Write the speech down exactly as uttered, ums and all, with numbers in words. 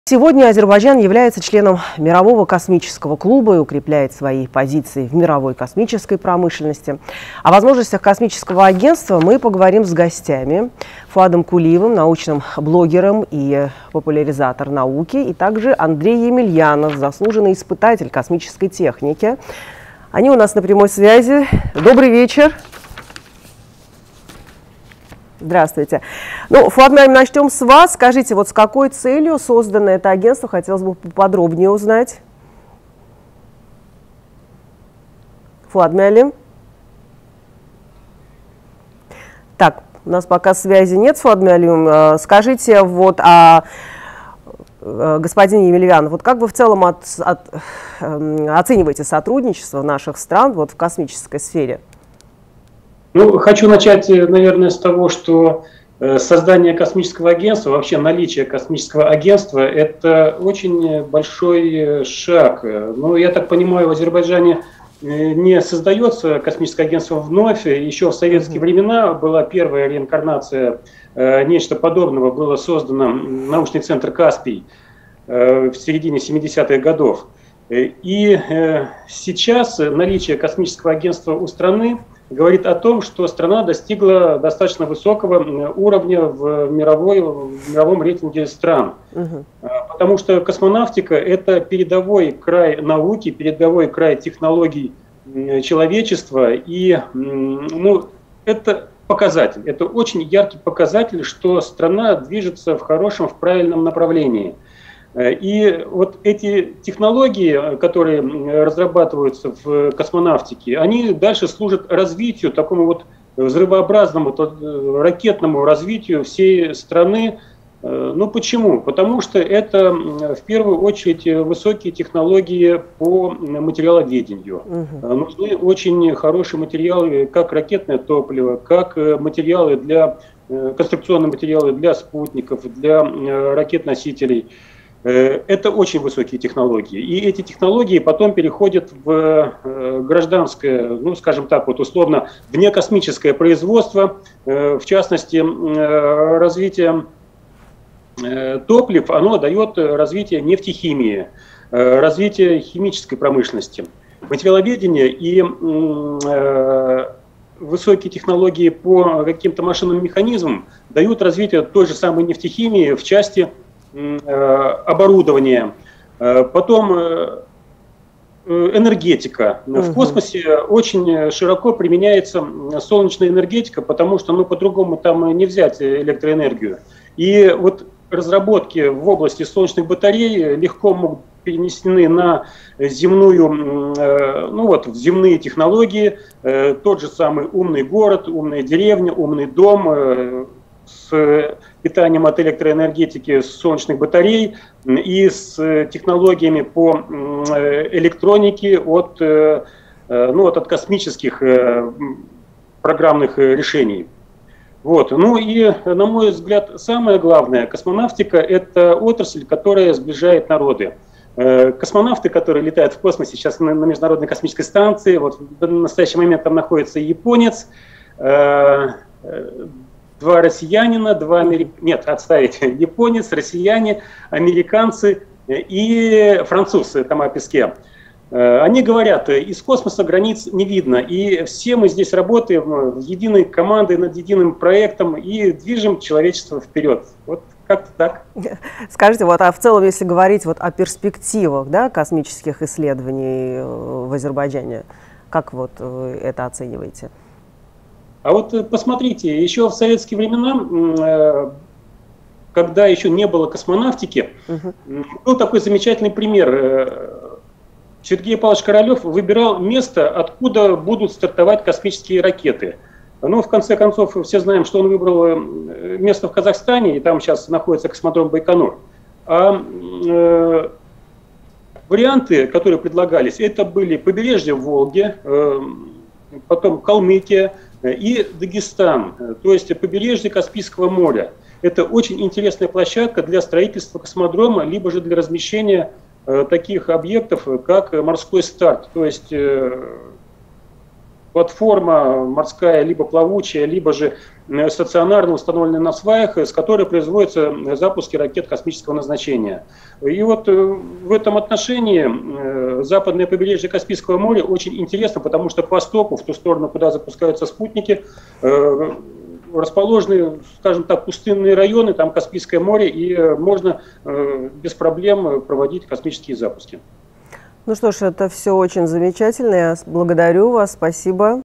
Сегодня Азербайджан является членом Мирового космического клуба и укрепляет свои позиции в мировой космической промышленности. О возможностях космического агентства мы поговорим с гостями. Фуадом Кулиевым, научным блогером и популяризатор науки, и также Андрей Емельянов, заслуженный испытатель космической техники. Они у нас на прямой связи. Добрый вечер. Здравствуйте. Ну, Фуад, начнем с вас. Скажите, вот с какой целью создано это агентство? Хотелось бы поподробнее узнать. Фуад Муалим. Так, у нас пока связи нет с Фуад Муалим. Скажите, вот, а господин Емельянов, вот как вы в целом от, от, оцениваете сотрудничество наших стран вот, в космической сфере? Ну, хочу начать, наверное, с того, что создание космического агентства, вообще наличие космического агентства – это очень большой шаг. Ну, я так понимаю, в Азербайджане не создается космическое агентство вновь. Еще в советские времена была первая реинкарнация нечто подобного, было создано научный центр «Каспий» в середине семидесятых годов. И сейчас наличие космического агентства у страны говорит о том, что страна достигла достаточно высокого уровня в, мировой, в мировом рейтинге стран. Угу. Потому что космонавтика – это передовой край науки, передовой край технологий человечества. И ну, это показатель, это очень яркий показатель, что страна движется в хорошем, в правильном направлении. И вот эти технологии, которые разрабатываются в космонавтике, они дальше служат развитию, такому вот взрывообразному, ракетному развитию всей страны. Ну почему? Потому что это в первую очередь высокие технологии по материаловедению. Угу. Нужны очень хорошие материалы, как ракетное топливо, как материалы для, конструкционные материалы для спутников, для ракет-носителей. Это очень высокие технологии. И эти технологии потом переходят в гражданское, ну, скажем так, вот условно, внекосмическое производство, в частности, развитие топлив, оно дает развитие нефтехимии, развитие химической промышленности, материаловедения и высокие технологии по каким-то машинным механизмам дают развитие той же самой нефтехимии в части оборудование, потом энергетика. Угу. В космосе очень широко применяется солнечная энергетика, потому что ну, по-другому там не взять электроэнергию. И вот разработки в области солнечных батарей легко могут перенесены на земную, ну вот, земные технологии, тот же самый умный город, умная деревня, умный дом, с питанием от электроэнергетики, с солнечных батарей и с технологиями по электронике от, ну, вот от космических программных решений. Вот. Ну и, на мой взгляд, самое главное, космонавтика – это отрасль, которая сближает народы. Космонавты, которые летают в космосе, сейчас на Международной космической станции, вот в настоящий момент там находится японец, два россиянина, два американца, нет, отставить, японец, россияне, американцы и французы, Тома Песке. Они говорят, из космоса границ не видно, и все мы здесь работаем в единой командой над единым проектом и движем человечество вперед. Вот как-то так. Скажите, вот, а в целом, если говорить вот о перспективах, да, космических исследований в Азербайджане, как вот это оцениваете? А вот посмотрите, еще в советские времена, когда еще не было космонавтики, угу. был такой замечательный пример. Сергей Павлович Королев выбирал место, откуда будут стартовать космические ракеты. Ну, в конце концов, все знаем, что он выбрал место в Казахстане, и там сейчас находится космодром Байконур. А э, варианты, которые предлагались, это были побережье Волги, э, потом Калмыкия и Дагестан, то есть побережье Каспийского моря. Это очень интересная площадка для строительства космодрома, либо же для размещения э, таких объектов, как морской старт. То есть э, платформа морская, либо плавучая, либо же стационарно установленная на сваях, с которой производятся запуски ракет космического назначения. И вот в этом отношении западное побережье Каспийского моря очень интересно, потому что к востоку, в ту сторону, куда запускаются спутники, расположены, скажем так, пустынные районы, там Каспийское море, и можно без проблем проводить космические запуски. Ну что ж, это все очень замечательно. Я благодарю вас. Спасибо.